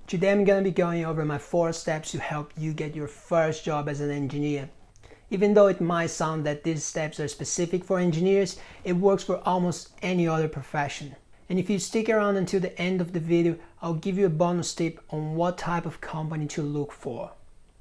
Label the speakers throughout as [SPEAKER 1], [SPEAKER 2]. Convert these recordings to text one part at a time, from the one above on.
[SPEAKER 1] Today I'm going to be going over my 4 steps to help you get your first job as an engineer. Even though it might sound that these steps are specific for engineers, it works for almost any other profession. And if you stick around until the end of the video, I'll give you a bonus tip on what type of company to look for.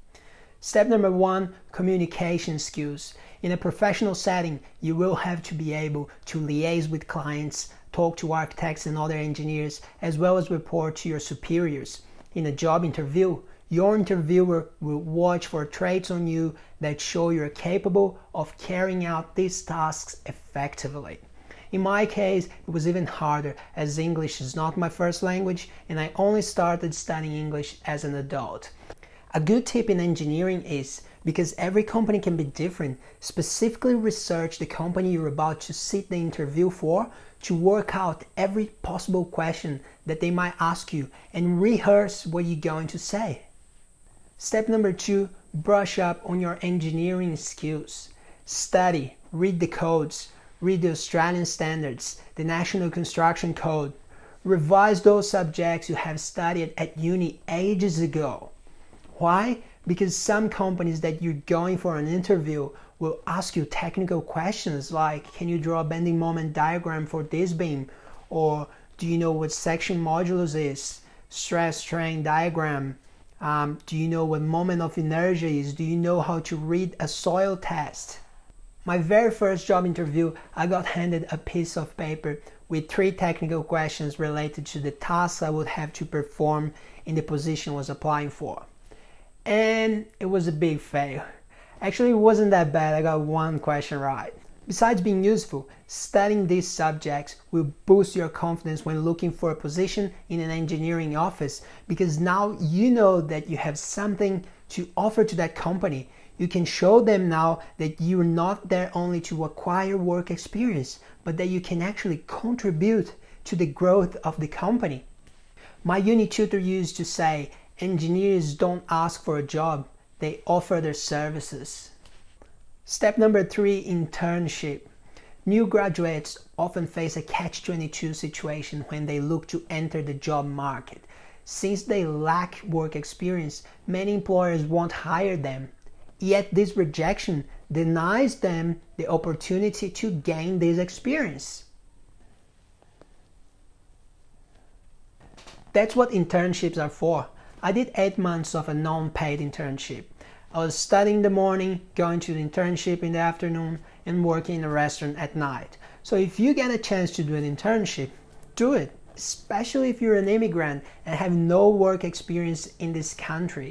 [SPEAKER 1] Step number 1, communication skills. In a professional setting, you will have to be able to liaise with clients, talk to architects and other engineers, as well as report to your superiors. In a job interview, your interviewer will watch for traits on you that show you're capable of carrying out these tasks effectively. In my case, it was even harder as English is not my first language and I only started studying English as an adult. A good tip in engineering is, because every company can be different, specifically research the company you're about to sit the interview for to work out every possible question that they might ask you and rehearse what you're going to say. Step number 2, brush up on your engineering skills. Study, read the codes, read the Australian standards, the National Construction Code. Revise those subjects you have studied at uni ages ago. Why? Because some companies that you're going for an interview will ask you technical questions like, can you draw a bending moment diagram for this beam? Or do you know what section modulus is? Stress strain diagram. Do you know what moment of inertia is? Do you know how to read a soil test? My very first job interview, I got handed a piece of paper with 3 technical questions related to the tasks I would have to perform in the position I was applying for. And it was a big fail. Actually, it wasn't that bad. I got 1 question right. Besides being useful, studying these subjects will boost your confidence when looking for a position in an engineering office, because now you know that you have something to offer to that company. You can show them now that you're not there only to acquire work experience, but that you can actually contribute to the growth of the company. My uni tutor used to say, engineers don't ask for a job, they offer their services. Step number 3, internship. New graduates often face a catch-22 situation when they look to enter the job market. Since they lack work experience, many employers won't hire them. Yet this rejection denies them the opportunity to gain this experience. That's what internships are for. I did 8 months of a non-paid internship. I was studying in the morning, going to the internship in the afternoon, and working in a restaurant at night. So if you get a chance to do an internship, do it, especially if you're an immigrant and have no work experience in this country.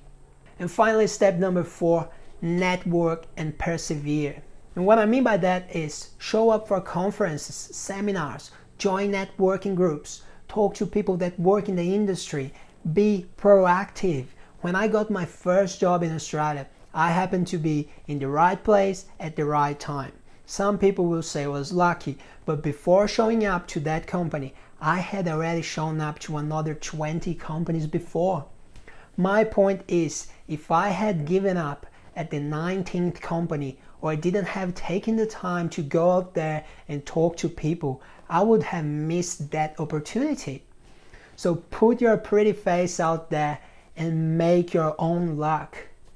[SPEAKER 1] And finally, step number 4, network and persevere. And what I mean by that is show up for conferences, seminars, join networking groups, talk to people that work in the industry, be proactive. When I got my first job in Australia, I happened to be in the right place at the right time. Some people will say I was lucky, but before showing up to that company, I had already shown up to another 20 companies before. My point is, if I had given up at the 19th company, or I didn't have taken the time to go out there and talk to people, I would have missed that opportunity. So put your pretty face out there and make your own luck.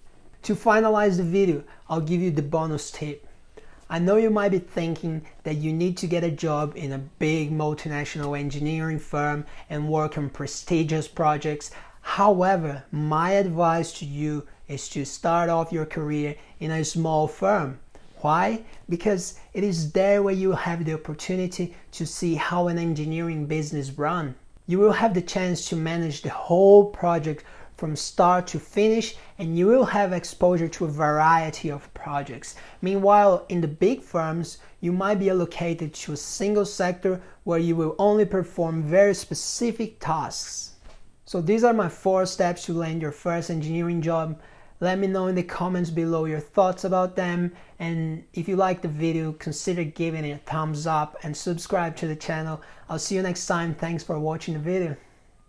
[SPEAKER 1] To finalize the video, I'll give you the bonus tip. I know you might be thinking that you need to get a job in a big multinational engineering firm and work on prestigious projects. However, my advice to you is to start off your career in a small firm. Why? Because it is there where you have the opportunity to see how an engineering business runs. You will have the chance to manage the whole project from start to finish, and you will have exposure to a variety of projects. Meanwhile, in the big firms, you might be allocated to a single sector where you will only perform very specific tasks. So these are my 4 steps to land your first engineering job. Let me know in the comments below your thoughts about them, and if you like the video, consider giving it a thumbs up and subscribe to the channel. I'll see you next time. Thanks for watching the video.